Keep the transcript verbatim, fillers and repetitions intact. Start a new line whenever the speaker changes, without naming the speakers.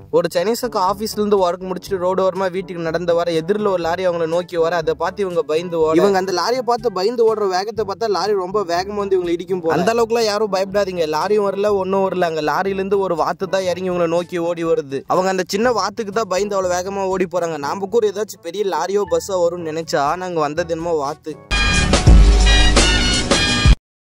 ஒரு சைனீஸுக்கு ஆபீஸ்ல இருந்து ஒர்க் முடிச்சுட்டு ரோடு ஓரமா வீட்டுக்கு நடந்து வர எதிரில் ஒரு லாரி அவங்களை நோக்கி வர அதை பார்த்து இவங்க பயந்து ஓட இவங்க அந்த லாரியை பார்த்து பயந்து ஓடுற வேகத்தை பார்த்தா லாரி ரொம்ப வேகமா வந்து இவங்களை இடிக்கும் போல. அந்த அளவுக்குலாம் யாரும் பயப்படாதீங்க, லாரியும் வரல ஒன்னும் வரல. அங்க லாரியில இருந்து ஒரு வாத்து தான் இறங்கி இவங்களை நோக்கி ஓடி வருது. அவங்க அந்த சின்ன வாத்துக்கு தான் பயந்து அவ்வளவு வேகமா ஓடி போறாங்க. நாம கூட ஏதாச்சும் பெரிய லாரியோ பஸ்ஸோ வரும்னு நினைச்சா நாங்க வந்தது என்னமோ வாத்து.